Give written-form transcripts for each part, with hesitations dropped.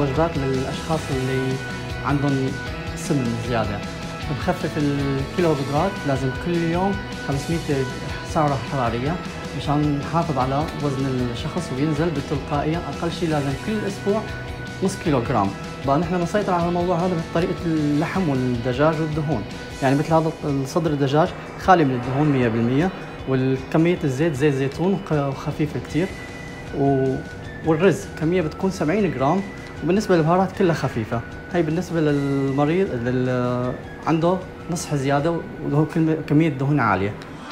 وجبات للأشخاص اللي عندهم سمن زيادة. بخفف الكيلوهيدرات، لازم كل يوم 500 سعرة حرارية مشان نحافظ على وزن الشخص وينزل بتلقائيا. أقل شيء لازم كل أسبوع نص كيلوغرام. بقى نحن بنسيطر على الموضوع هذا بطريقة اللحم والدجاج والدهون. يعني مثل هذا صدر الدجاج خالي من الدهون 100%، والكمية الزيت زيت زيتون وخفيف كتير، والرز كمية بتكون 70 جرام، وبالنسبة للبهارات كلها خفيفة. هي بالنسبة للمريض اللي عنده نصح زيادة وهو كمية دهون عالية.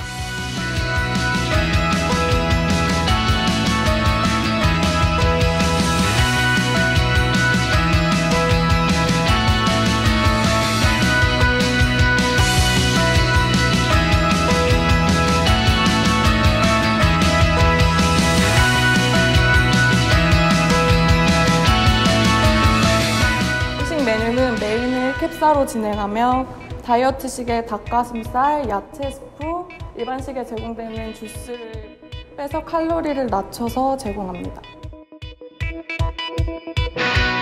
메뉴는 메인을 캡사로 진행하며 다이어트식의 닭가슴살, 야채 스프, 일반식에 제공되는 주스를 빼서 칼로리를 낮춰서 제공합니다.